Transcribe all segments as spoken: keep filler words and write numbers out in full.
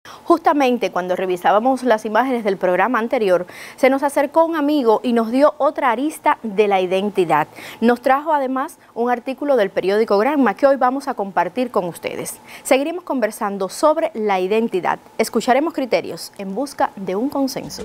Justamente cuando revisábamos las imágenes del programa anterior, se nos acercó un amigo y nos dio otra arista de la identidad. Nos trajo además un artículo del periódico Granma que hoy vamos a compartir con ustedes. Seguiremos conversando sobre la identidad. Escucharemos criterios en busca de un consenso.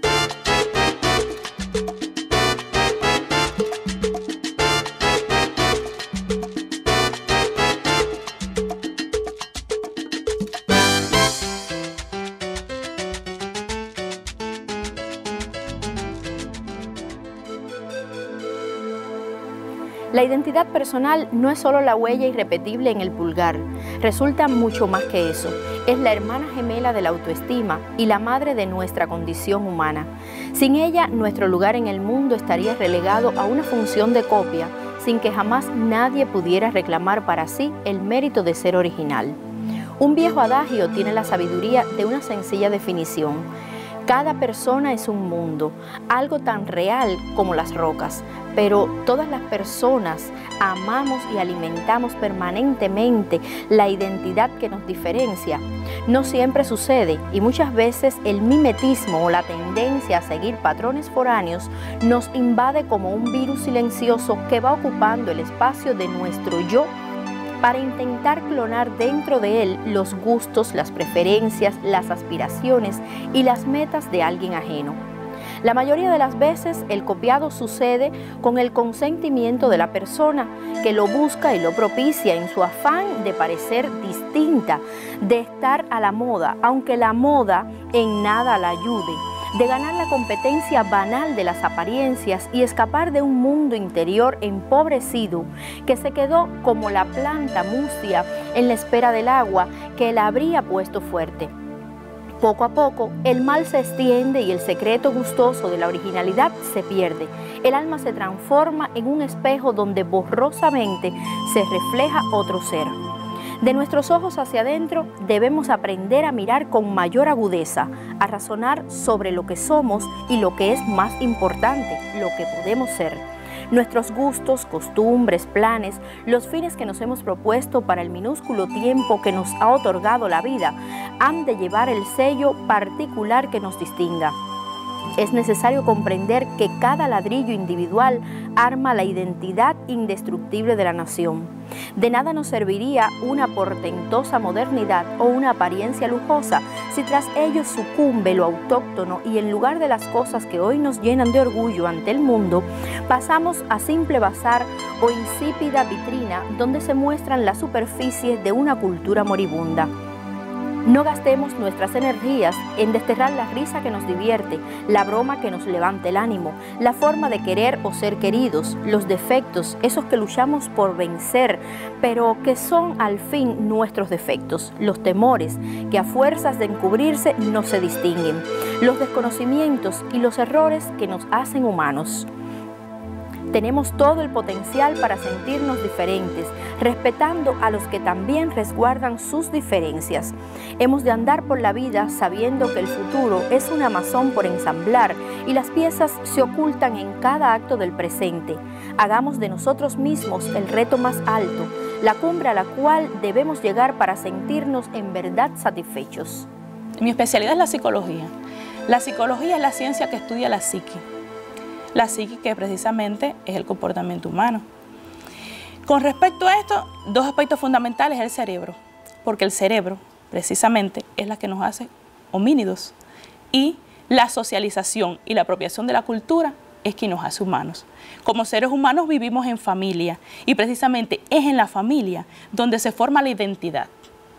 La identidad personal no es solo la huella irrepetible en el pulgar, resulta mucho más que eso. Es la hermana gemela de la autoestima y la madre de nuestra condición humana. Sin ella, nuestro lugar en el mundo estaría relegado a una función de copia, sin que jamás nadie pudiera reclamar para sí el mérito de ser original. Un viejo adagio tiene la sabiduría de una sencilla definición. Cada persona es un mundo, algo tan real como las rocas, pero todas las personas amamos y alimentamos permanentemente la identidad que nos diferencia. No siempre sucede y muchas veces el mimetismo o la tendencia a seguir patrones foráneos nos invade como un virus silencioso que va ocupando el espacio de nuestro yo para intentar clonar dentro de él los gustos, las preferencias, las aspiraciones y las metas de alguien ajeno. La mayoría de las veces el copiado sucede con el consentimiento de la persona que lo busca y lo propicia en su afán de parecer distinta, de estar a la moda, aunque la moda en nada la ayude, de ganar la competencia banal de las apariencias y escapar de un mundo interior empobrecido que se quedó como la planta mustia en la espera del agua que la habría puesto fuerte. Poco a poco, el mal se extiende y el secreto gustoso de la originalidad se pierde. El alma se transforma en un espejo donde borrosamente se refleja otro ser. De nuestros ojos hacia adentro debemos aprender a mirar con mayor agudeza, a razonar sobre lo que somos y lo que es más importante, lo que podemos ser. Nuestros gustos, costumbres, planes, los fines que nos hemos propuesto para el minúsculo tiempo que nos ha otorgado la vida, han de llevar el sello particular que nos distinga. Es necesario comprender que cada ladrillo individual arma la identidad indestructible de la nación. De nada nos serviría una portentosa modernidad o una apariencia lujosa si tras ello sucumbe lo autóctono y en lugar de las cosas que hoy nos llenan de orgullo ante el mundo, pasamos a simple bazar o insípida vitrina donde se muestran las superficies de una cultura moribunda. No gastemos nuestras energías en desterrar la risa que nos divierte, la broma que nos levanta el ánimo, la forma de querer o ser queridos, los defectos, esos que luchamos por vencer, pero que son al fin nuestros defectos, los temores que a fuerzas de encubrirse no se distinguen, los desconocimientos y los errores que nos hacen humanos. Tenemos todo el potencial para sentirnos diferentes, respetando a los que también resguardan sus diferencias. Hemos de andar por la vida sabiendo que el futuro es un amasón por ensamblar y las piezas se ocultan en cada acto del presente. Hagamos de nosotros mismos el reto más alto, la cumbre a la cual debemos llegar para sentirnos en verdad satisfechos. Mi especialidad es la psicología. La psicología es la ciencia que estudia la psique. La psique que precisamente es el comportamiento humano. Con respecto a esto, dos aspectos fundamentales es el cerebro, porque el cerebro precisamente es la que nos hace homínidos y la socialización y la apropiación de la cultura es quien nos hace humanos. Como seres humanos vivimos en familia y precisamente es en la familia donde se forma la identidad.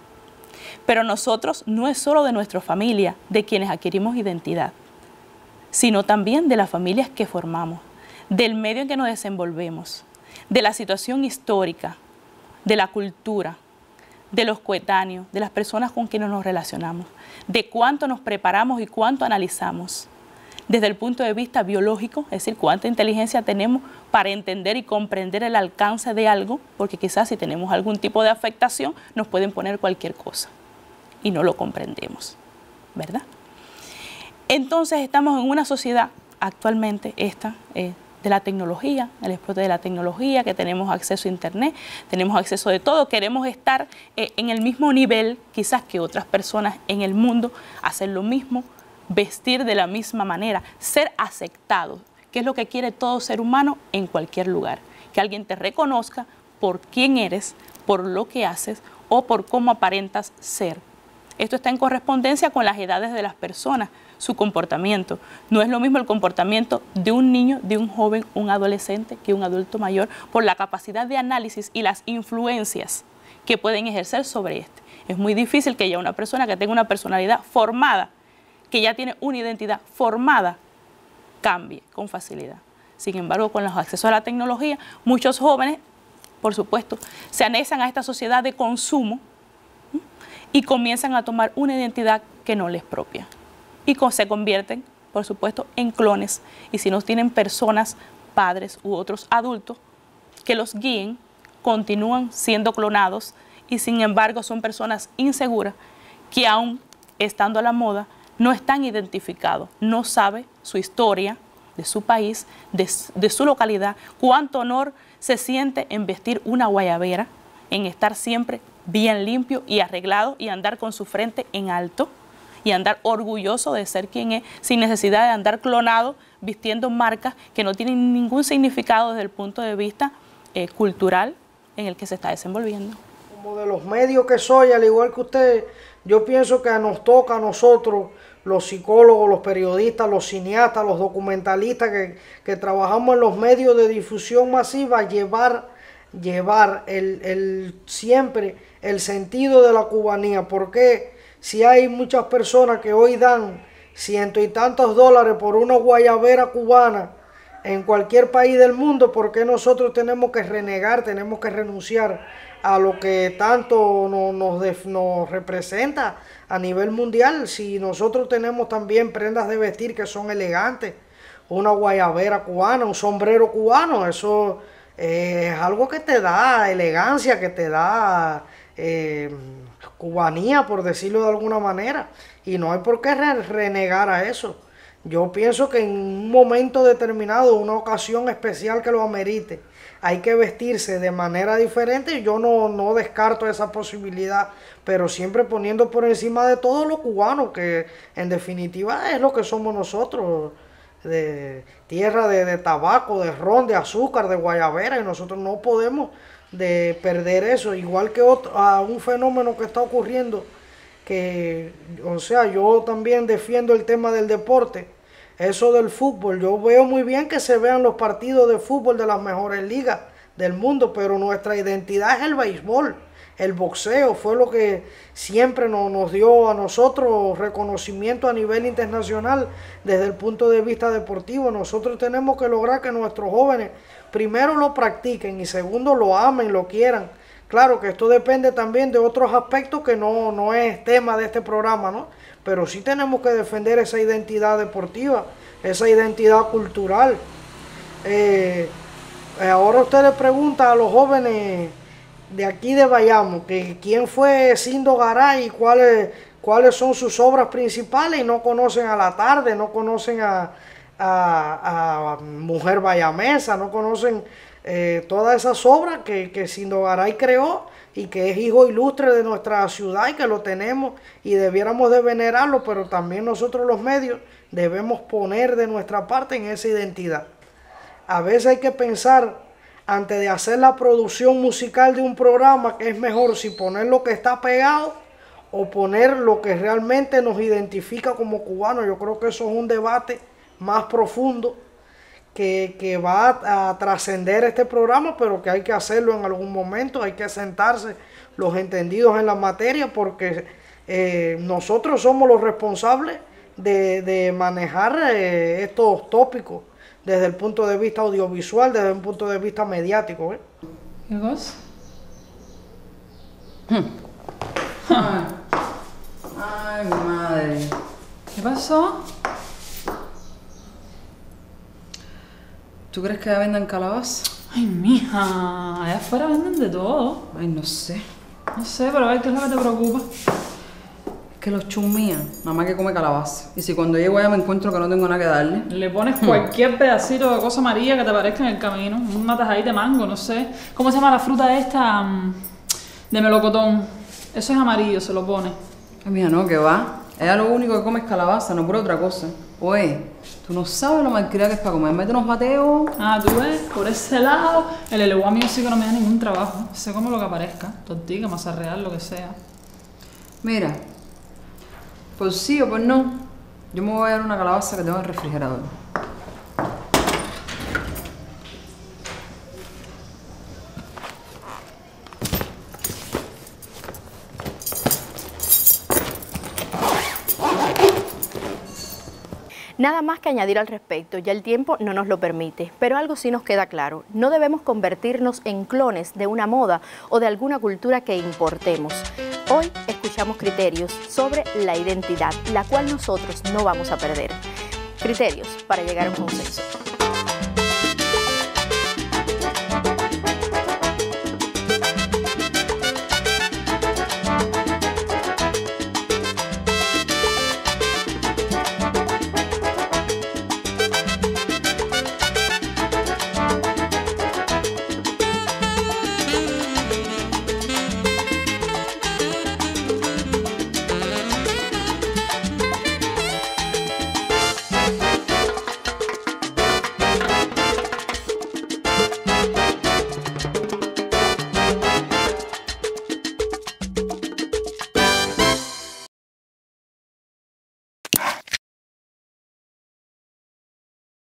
Pero nosotros no es solo de nuestra familia de quienes adquirimos identidad, sino también de las familias que formamos, del medio en que nos desenvolvemos, de la situación histórica, de la cultura, de los coetáneos, de las personas con quienes nos relacionamos, de cuánto nos preparamos y cuánto analizamos, desde el punto de vista biológico, es decir, cuánta inteligencia tenemos para entender y comprender el alcance de algo, porque quizás si tenemos algún tipo de afectación nos pueden poner cualquier cosa y no lo comprendemos, ¿verdad? Entonces estamos en una sociedad, actualmente esta, eh, de la tecnología, el explote de la tecnología, que tenemos acceso a internet, tenemos acceso de todo, queremos estar eh, en el mismo nivel quizás que otras personas en el mundo, hacer lo mismo, vestir de la misma manera, ser aceptados, que es lo que quiere todo ser humano en cualquier lugar, que alguien te reconozca por quién eres, por lo que haces o por cómo aparentas ser. Esto está en correspondencia con las edades de las personas, su comportamiento. No es lo mismo el comportamiento de un niño, de un joven, un adolescente, que un adulto mayor, por la capacidad de análisis y las influencias que pueden ejercer sobre este. Es muy difícil que ya una persona que tenga una personalidad formada, que ya tiene una identidad formada, cambie con facilidad. Sin embargo, con los accesos a la tecnología, muchos jóvenes, por supuesto, se anexan a esta sociedad de consumo y comienzan a tomar una identidad que no les es propia. Y se convierten, por supuesto, en clones. Y si no tienen personas, padres u otros adultos que los guíen, continúan siendo clonados y sin embargo son personas inseguras que aún estando a la moda no están identificados, no sabe su historia de su país, de, de su localidad, cuánto honor se siente en vestir una guayabera, en estar siempre bien limpio y arreglado y andar con su frente en alto y andar orgulloso de ser quien es, sin necesidad de andar clonado, vistiendo marcas que no tienen ningún significado desde el punto de vista eh, cultural en el que se está desenvolviendo. Como de los medios que soy, al igual que usted, yo pienso que nos toca a nosotros, los psicólogos, los periodistas, los cineastas, los documentalistas que, que trabajamos en los medios de difusión masiva, llevar, llevar el, el, siempre el sentido de la cubanía. Porque si hay muchas personas que hoy dan ciento y tantos dólares por una guayabera cubana en cualquier país del mundo, ¿por qué nosotros tenemos que renegar, tenemos que renunciar a lo que tanto no, nos, nos representa a nivel mundial? Si nosotros tenemos también prendas de vestir que son elegantes, una guayabera cubana, un sombrero cubano, eso eh, es algo que te da elegancia, que te da eh, cubanía, por decirlo de alguna manera, y no hay por qué re renegar a eso. Yo pienso que en un momento determinado, una ocasión especial que lo amerite, hay que vestirse de manera diferente. Yo no, no descarto esa posibilidad, pero siempre poniendo por encima de todo lo cubano, que en definitiva es lo que somos nosotros, de tierra de, de tabaco, de ron, de azúcar, de guayabera, y nosotros no podemos de perder eso. Igual que otro, a un fenómeno que está ocurriendo, que, o sea, yo también defiendo el tema del deporte. Eso del fútbol, yo veo muy bien que se vean los partidos de fútbol de las mejores ligas del mundo, pero nuestra identidad es el béisbol, el boxeo, fue lo que siempre nos, nos dio a nosotros reconocimiento a nivel internacional desde el punto de vista deportivo. Nosotros tenemos que lograr que nuestros jóvenes primero lo practiquen y segundo lo amen, lo quieran. Claro que esto depende también de otros aspectos que no, no es tema de este programa, ¿no? Pero sí tenemos que defender esa identidad deportiva, esa identidad cultural. Eh, ahora usted le pregunta a los jóvenes de aquí de Bayamo que quién fue Sindo Garay y cuáles, cuáles son sus obras principales, y no conocen a La Tarde, no conocen a, a, a Mujer Bayamesa, no conocen eh, todas esas obras que, que Sindo Garay creó, y que es hijo ilustre de nuestra ciudad y que lo tenemos y debiéramos de venerarlo, pero también nosotros los medios debemos poner de nuestra parte en esa identidad. A veces hay que pensar, antes de hacer la producción musical de un programa, que es mejor si poner lo que está pegado o poner lo que realmente nos identifica como cubanos. Yo creo que eso es un debate más profundo Que, que va a, a trascender este programa, pero que hay que hacerlo en algún momento, hay que sentarse los entendidos en la materia, porque eh, nosotros somos los responsables de, de manejar eh, estos tópicos desde el punto de vista audiovisual, desde un punto de vista mediático. ¿eh? ¿Qué cosa? Ay, ay, madre. ¿Qué pasó? ¿Tú crees que vendan calabaza? Ay, mija, allá afuera venden de todo. Ay, no sé. No sé, pero a ver qué es lo que te preocupa. Es que los chumían, mamá que come calabaza. Y si cuando llego allá me encuentro que no tengo nada que darle. Le pones cualquier pedacito de cosa amarilla que te parezca en el camino. Una tajadita de mango, no sé. ¿Cómo se llama la fruta esta? Mm, De melocotón. Eso es amarillo, se lo pone. Ay, mija, no, que va. Ella lo único que come es calabaza, no por otra cosa. Oye, tú no sabes lo malcriada que es para comer. Mete unos bateos. Ah, tú ves, por ese lado, el eleguá mío sí que no me da ningún trabajo. Se come lo que aparezca. Tortilla, masa real, lo que sea. Mira, por sí o por no, yo me voy a dar una calabaza que tengo en el refrigerador. Nada más que añadir al respecto, ya el tiempo no nos lo permite, pero algo sí nos queda claro, no debemos convertirnos en clones de una moda o de alguna cultura que importemos. Hoy escuchamos criterios sobre la identidad, la cual nosotros no vamos a perder. Criterios para llegar a un consenso.